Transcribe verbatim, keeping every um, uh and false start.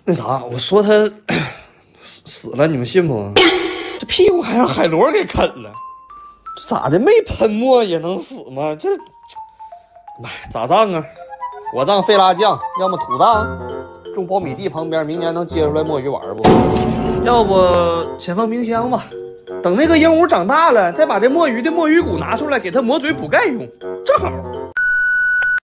那啥，我说他死死了，你们信不？这屁股还让海螺给啃了，这咋的？没喷墨也能死吗？这，妈，咋葬啊？火葬费拉酱，要么土葬，种苞米地旁边，明年能结出来墨鱼丸不？要不先放冰箱吧，等那个鹦鹉长大了，再把这墨鱼的墨鱼骨拿出来，给它磨嘴补钙用，正好。